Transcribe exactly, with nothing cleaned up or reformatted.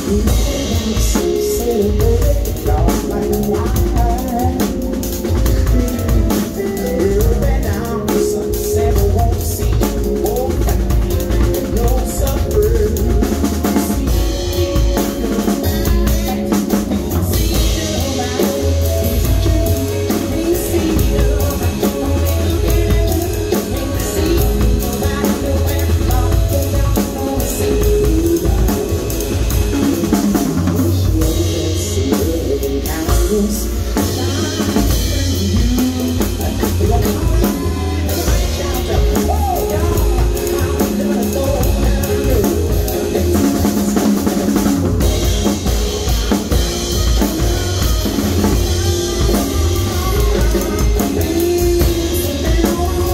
You know that I'm so silly, baby. Y'all like a wild.